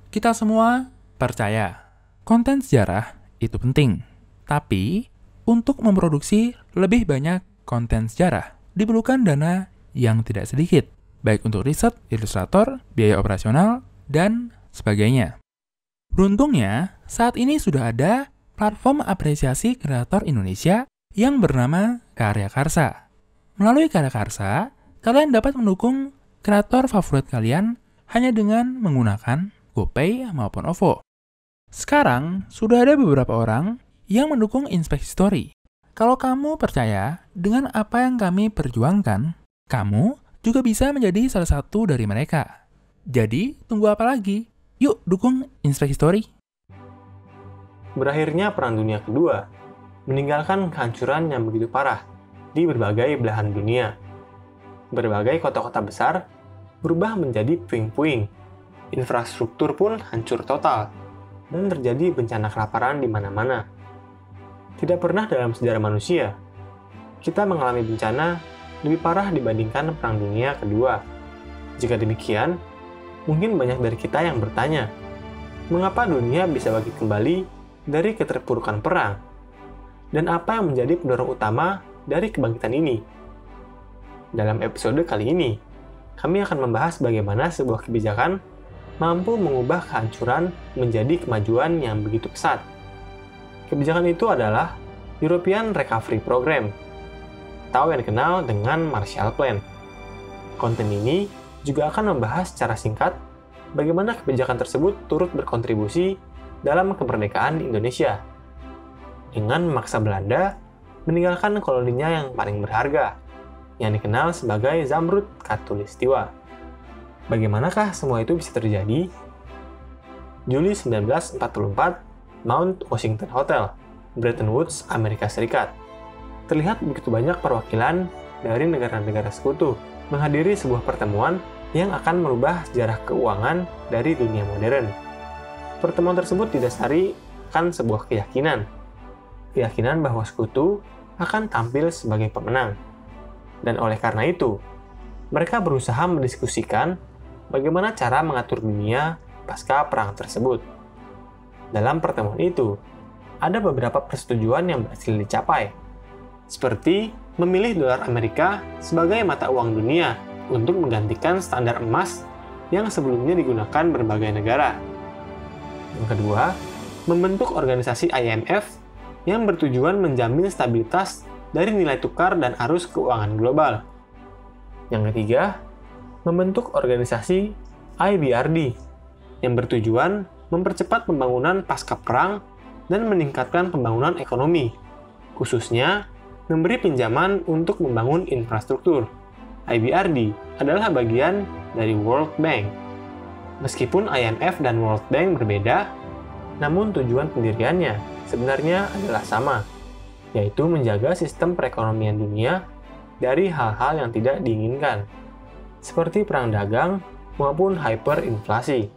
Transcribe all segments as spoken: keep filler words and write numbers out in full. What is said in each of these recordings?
Kita semua percaya konten sejarah itu penting. Tapi, untuk memproduksi lebih banyak konten sejarah, diperlukan dana yang tidak sedikit, baik untuk riset, ilustrator, biaya operasional, dan sebagainya. Beruntungnya, saat ini sudah ada platform apresiasi kreator Indonesia yang bernama Karya Karsa. Melalui Karya Karsa, kalian dapat mendukung kreator favorit kalian hanya dengan menggunakan GoPay maupun OVO. Sekarang, sudah ada beberapa orang yang mendukung Inspeksi Story. Kalau kamu percaya dengan apa yang kami perjuangkan, kamu juga bisa menjadi salah satu dari mereka. Jadi, tunggu apa lagi? Yuk, dukung Inspeksi Story. Berakhirnya Perang Dunia Kedua meninggalkan kehancuran yang begitu parah di berbagai belahan dunia. Berbagai kota-kota besar berubah menjadi puing-puing. Infrastruktur pun hancur total, dan terjadi bencana kelaparan di mana-mana. Tidak pernah dalam sejarah manusia, kita mengalami bencana lebih parah dibandingkan Perang Dunia Kedua. Jika demikian, mungkin banyak dari kita yang bertanya, mengapa dunia bisa bangkit kembali dari keterpurukan perang? Dan apa yang menjadi pendorong utama dari kebangkitan ini? Dalam episode kali ini, kami akan membahas bagaimana sebuah kebijakan mampu mengubah kehancuran menjadi kemajuan yang begitu pesat. Kebijakan itu adalah European Recovery Program, atau yang dikenal dengan Marshall Plan. Konten ini juga akan membahas secara singkat bagaimana kebijakan tersebut turut berkontribusi dalam kemerdekaan Indonesia, dengan memaksa Belanda meninggalkan koloninya yang paling berharga, yang dikenal sebagai Zamrud Khatulistiwa. Bagaimanakah semua itu bisa terjadi? Juli sembilan belas empat puluh empat, Mount Washington Hotel, Bretton Woods, Amerika Serikat. Terlihat begitu banyak perwakilan dari negara-negara sekutu menghadiri sebuah pertemuan yang akan merubah sejarah keuangan dari dunia modern. Pertemuan tersebut didasari akan sebuah keyakinan. Keyakinan bahwa sekutu akan tampil sebagai pemenang. Dan oleh karena itu, mereka berusaha mendiskusikan bagaimana cara mengatur dunia pasca perang tersebut. Dalam pertemuan itu, ada beberapa persetujuan yang berhasil dicapai, seperti memilih dolar Amerika sebagai mata uang dunia untuk menggantikan standar emas yang sebelumnya digunakan berbagai negara. Yang kedua, membentuk organisasi I M F yang bertujuan menjamin stabilitas dari nilai tukar dan arus keuangan global. Yang ketiga, membentuk organisasi I B R D yang bertujuan mempercepat pembangunan pasca perang dan meningkatkan pembangunan ekonomi, khususnya memberi pinjaman untuk membangun infrastruktur. I B R D adalah bagian dari World Bank. Meskipun I M F dan World Bank berbeda, namun tujuan pendiriannya sebenarnya adalah sama, yaitu menjaga sistem perekonomian dunia dari hal-hal yang tidak diinginkan, seperti perang dagang maupun hyperinflasi.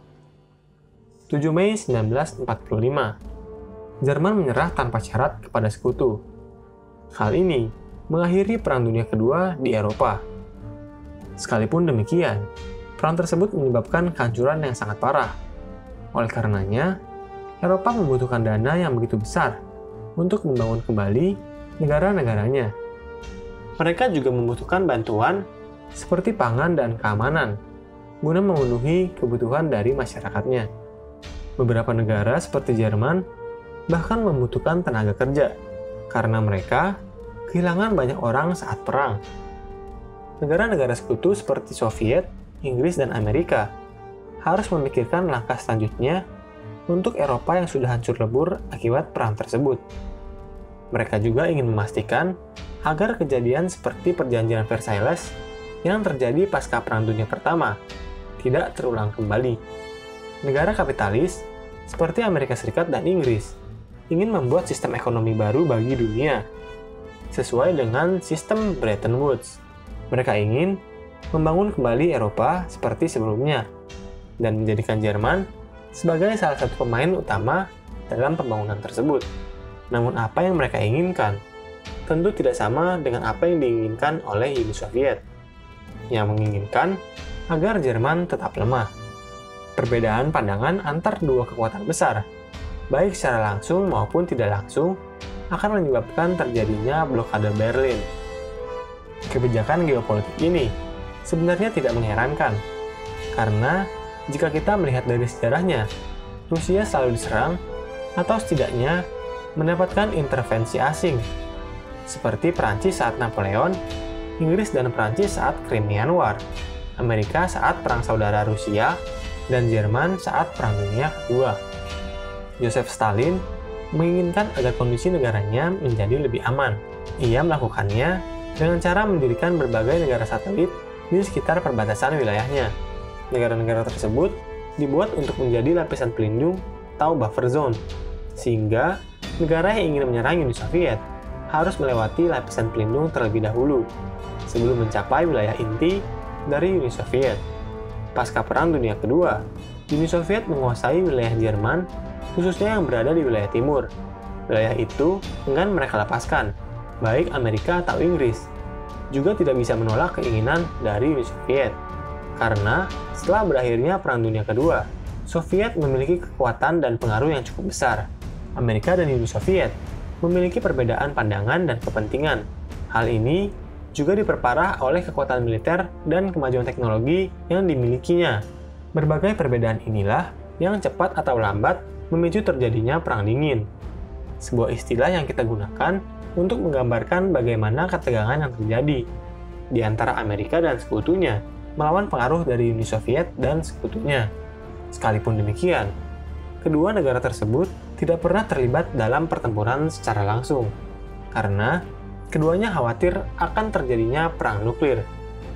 tujuh Mei sembilan belas empat puluh lima, Jerman menyerah tanpa syarat kepada sekutu. Hal ini mengakhiri Perang Dunia Kedua di Eropa. Sekalipun demikian, perang tersebut menyebabkan kehancuran yang sangat parah. Oleh karenanya, Eropa membutuhkan dana yang begitu besar untuk membangun kembali negara-negaranya. Mereka juga membutuhkan bantuan seperti pangan dan keamanan guna memenuhi kebutuhan dari masyarakatnya. Beberapa negara seperti Jerman bahkan membutuhkan tenaga kerja karena mereka kehilangan banyak orang saat perang. Negara-negara sekutu seperti Soviet, Inggris, dan Amerika harus memikirkan langkah selanjutnya untuk Eropa yang sudah hancur lebur akibat perang tersebut. Mereka juga ingin memastikan agar kejadian seperti Perjanjian Versailles yang terjadi pasca Perang Dunia Pertama tidak terulang kembali. Negara kapitalis seperti Amerika Serikat dan Inggris ingin membuat sistem ekonomi baru bagi dunia, sesuai dengan sistem Bretton Woods. Mereka ingin membangun kembali Eropa seperti sebelumnya, dan menjadikan Jerman sebagai salah satu pemain utama dalam pembangunan tersebut. Namun apa yang mereka inginkan tentu tidak sama dengan apa yang diinginkan oleh Uni Soviet, yang menginginkan agar Jerman tetap lemah. Perbedaan pandangan antar dua kekuatan besar, baik secara langsung maupun tidak langsung, akan menyebabkan terjadinya blokade Berlin. Kebijakan geopolitik ini sebenarnya tidak mengherankan, karena jika kita melihat dari sejarahnya, Rusia selalu diserang atau setidaknya mendapatkan intervensi asing, seperti Prancis saat Napoleon, Inggris dan Prancis saat Crimean War, Amerika saat Perang Saudara Rusia, dan Jerman saat Perang Dunia Kedua. Joseph Stalin menginginkan agar kondisi negaranya menjadi lebih aman. Ia melakukannya dengan cara mendirikan berbagai negara satelit di sekitar perbatasan wilayahnya. Negara-negara tersebut dibuat untuk menjadi lapisan pelindung atau buffer zone, sehingga negara yang ingin menyerang Uni Soviet harus melewati lapisan pelindung terlebih dahulu sebelum mencapai wilayah inti dari Uni Soviet. Pasca Perang Dunia Kedua, Uni Soviet menguasai wilayah Jerman, khususnya yang berada di wilayah timur. Wilayah itu enggan mereka lepaskan, baik Amerika atau Inggris. Juga tidak bisa menolak keinginan dari Uni Soviet, karena setelah berakhirnya Perang Dunia Kedua, Soviet memiliki kekuatan dan pengaruh yang cukup besar. Amerika dan Uni Soviet memiliki perbedaan pandangan dan kepentingan. Hal ini juga diperparah oleh kekuatan militer dan kemajuan teknologi yang dimilikinya. Berbagai perbedaan inilah yang cepat atau lambat memicu terjadinya Perang Dingin. Sebuah istilah yang kita gunakan untuk menggambarkan bagaimana ketegangan yang terjadi di antara Amerika dan sekutunya melawan pengaruh dari Uni Soviet dan sekutunya. Sekalipun demikian, kedua negara tersebut tidak pernah terlibat dalam pertempuran secara langsung, karena keduanya khawatir akan terjadinya perang nuklir.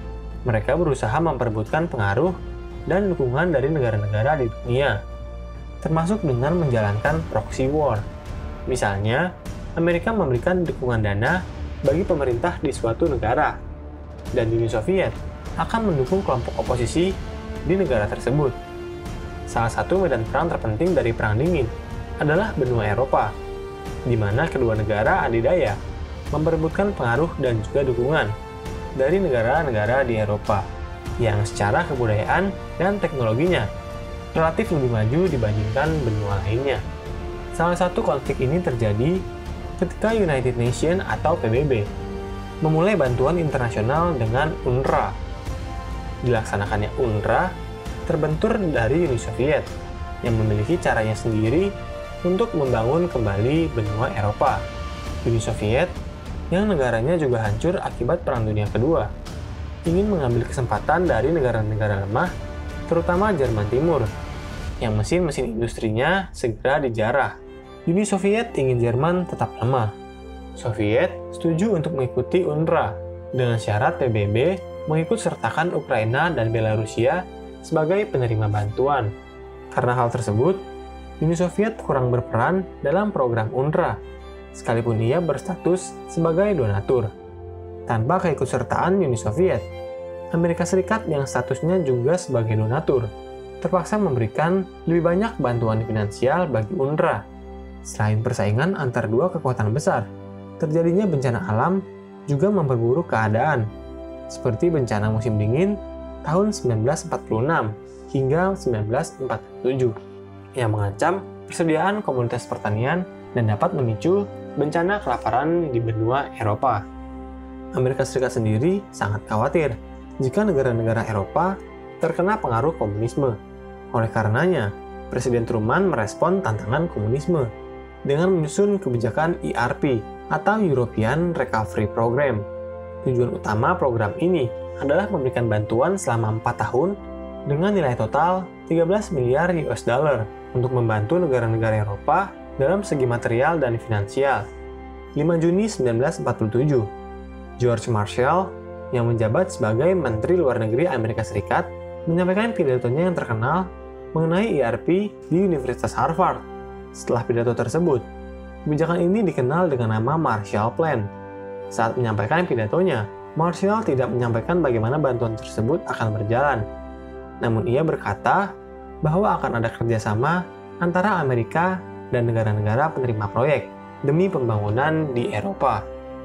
Mereka berusaha memperebutkan pengaruh dan dukungan dari negara-negara di dunia, termasuk dengan menjalankan proxy war. Misalnya, Amerika memberikan dukungan dana bagi pemerintah di suatu negara, dan Uni Soviet akan mendukung kelompok oposisi di negara tersebut. Salah satu medan perang terpenting dari Perang Dingin adalah benua Eropa, di mana kedua negara adidaya memperebutkan pengaruh dan juga dukungan dari negara-negara di Eropa yang secara kebudayaan dan teknologinya relatif lebih maju dibandingkan benua lainnya. Salah satu konflik ini terjadi ketika United Nations atau P B B memulai bantuan internasional dengan U N R W A. Dilaksanakannya U N R W A terbentur dari Uni Soviet yang memiliki caranya sendiri untuk membangun kembali benua Eropa. Uni Soviet, yang negaranya juga hancur akibat Perang Dunia Kedua, ingin mengambil kesempatan dari negara-negara lemah, terutama Jerman Timur, yang mesin-mesin industrinya segera dijarah. Uni Soviet ingin Jerman tetap lemah. Soviet setuju untuk mengikuti U N R W A dengan syarat P B B mengikut sertakan Ukraina dan Belarusia sebagai penerima bantuan. Karena hal tersebut, Uni Soviet kurang berperan dalam program U N R W A, sekalipun ia berstatus sebagai donatur. Tanpa keikutsertaan Uni Soviet, Amerika Serikat yang statusnya juga sebagai donatur, terpaksa memberikan lebih banyak bantuan finansial bagi U N R W A. Selain persaingan antar dua kekuatan besar, terjadinya bencana alam juga memperburuk keadaan, seperti bencana musim dingin tahun seribu sembilan ratus empat puluh enam hingga seribu sembilan ratus empat puluh tujuh, yang mengancam persediaan komoditas pertanian dan dapat memicu bencana kelaparan di benua Eropa. Amerika Serikat sendiri sangat khawatir jika negara-negara Eropa terkena pengaruh komunisme. Oleh karenanya, Presiden Truman merespon tantangan komunisme dengan menyusun kebijakan E R P atau European Recovery Program. Tujuan utama program ini adalah memberikan bantuan selama empat tahun dengan nilai total tiga belas miliar U S dollar untuk membantu negara-negara Eropa dalam segi material dan finansial. lima Juni seribu sembilan ratus empat puluh tujuh, George Marshall yang menjabat sebagai Menteri Luar Negeri Amerika Serikat menyampaikan pidatonya yang terkenal mengenai E R P di Universitas Harvard. Setelah pidato tersebut, kebijakan ini dikenal dengan nama Marshall Plan. Saat menyampaikan pidatonya, Marshall tidak menyampaikan bagaimana bantuan tersebut akan berjalan. Namun ia berkata bahwa akan ada kerjasama antara Amerika dan negara-negara penerima proyek demi pembangunan di Eropa.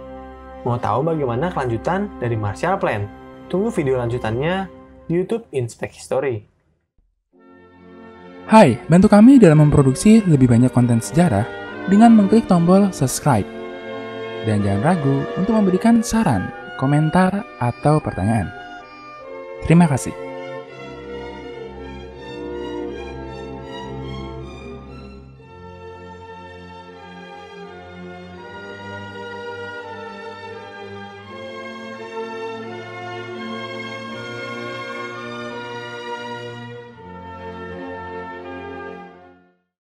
Mau tahu bagaimana kelanjutan dari Marshall Plan? Tunggu video lanjutannya di YouTube Inspect History. Hai, bantu kami dalam memproduksi lebih banyak konten sejarah dengan mengklik tombol subscribe. Dan jangan ragu untuk memberikan saran, komentar, atau pertanyaan. Terima kasih.